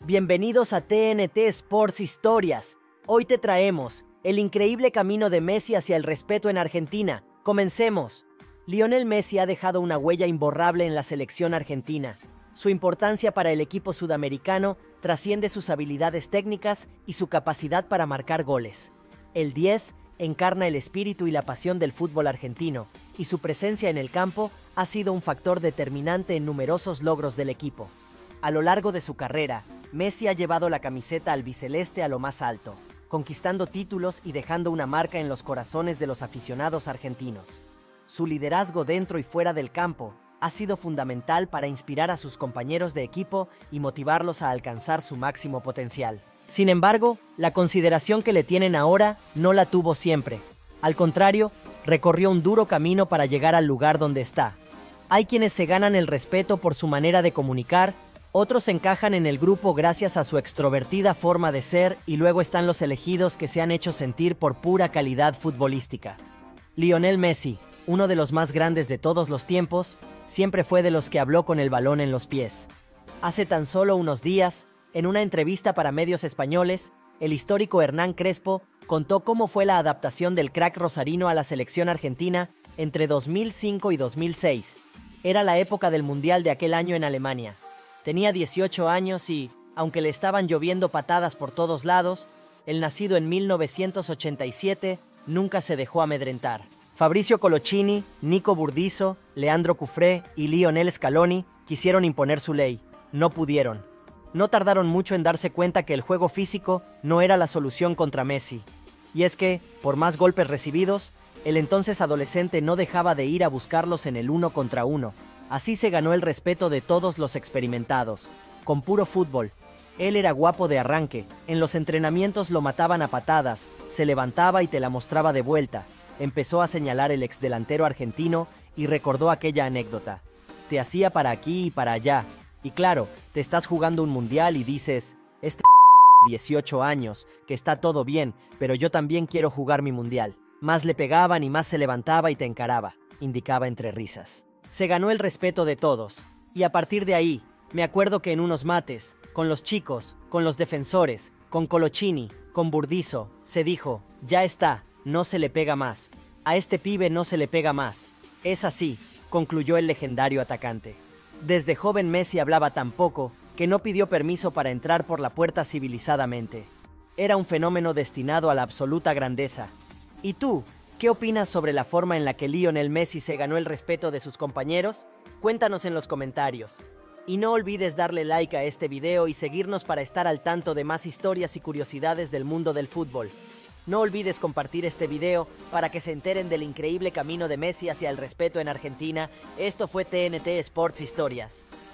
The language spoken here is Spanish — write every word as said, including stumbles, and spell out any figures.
Bienvenidos a T N T Sports Historias. Hoy te traemos el increíble camino de Messi hacia el respeto en Argentina. Comencemos. Lionel Messi ha dejado una huella imborrable en la selección argentina. Su importancia para el equipo sudamericano trasciende sus habilidades técnicas y su capacidad para marcar goles. El diez encarna el espíritu y la pasión del fútbol argentino, y su presencia en el campo ha sido un factor determinante en numerosos logros del equipo. A lo largo de su carrera, Messi ha llevado la camiseta albiceleste a lo más alto, conquistando títulos y dejando una marca en los corazones de los aficionados argentinos. Su liderazgo dentro y fuera del campo ha sido fundamental para inspirar a sus compañeros de equipo y motivarlos a alcanzar su máximo potencial. Sin embargo, la consideración que le tienen ahora no la tuvo siempre. Al contrario, recorrió un duro camino para llegar al lugar donde está. Hay quienes se ganan el respeto por su manera de comunicar, otros encajan en el grupo gracias a su extrovertida forma de ser, y luego están los elegidos que se han hecho sentir por pura calidad futbolística. Lionel Messi, uno de los más grandes de todos los tiempos, siempre fue de los que habló con el balón en los pies. Hace tan solo unos días, en una entrevista para medios españoles, el histórico Hernán Crespo contó cómo fue la adaptación del crack rosarino a la selección argentina entre dos mil cinco y dos mil seis. Era la época del Mundial de aquel año en Alemania. Tenía dieciocho años y, aunque le estaban lloviendo patadas por todos lados, el nacido en mil novecientos ochenta y siete nunca se dejó amedrentar. Fabrizio Coloccini, Nico Burdizo, Leandro Cufré y Lionel Scaloni quisieron imponer su ley. No pudieron. No tardaron mucho en darse cuenta que el juego físico no era la solución contra Messi. Y es que, por más golpes recibidos, el entonces adolescente no dejaba de ir a buscarlos en el uno contra uno. Así se ganó el respeto de todos los experimentados. Con puro fútbol. Él era guapo de arranque. En los entrenamientos lo mataban a patadas, se levantaba y te la mostraba de vuelta. Empezó a señalar el exdelantero argentino y recordó aquella anécdota. Te hacía para aquí y para allá. Y claro, te estás jugando un mundial y dices, este dieciocho años, que está todo bien, pero yo también quiero jugar mi mundial. Más le pegaban y más se levantaba y te encaraba, indicaba entre risas. Se ganó el respeto de todos, y a partir de ahí, me acuerdo que en unos mates, con los chicos, con los defensores, con Coloccini, con Burdizo, se dijo, ya está, no se le pega más. A este pibe no se le pega más. Es así, concluyó el legendario atacante. Desde joven Messi hablaba tan poco que no pidió permiso para entrar por la puerta civilizadamente. Era un fenómeno destinado a la absoluta grandeza. ¿Y tú, qué opinas sobre la forma en la que Lionel Messi se ganó el respeto de sus compañeros? Cuéntanos en los comentarios. Y no olvides darle like a este video y seguirnos para estar al tanto de más historias y curiosidades del mundo del fútbol. No olvides compartir este video para que se enteren del increíble camino de Messi hacia el respeto en Argentina. Esto fue T N T Sports Historias.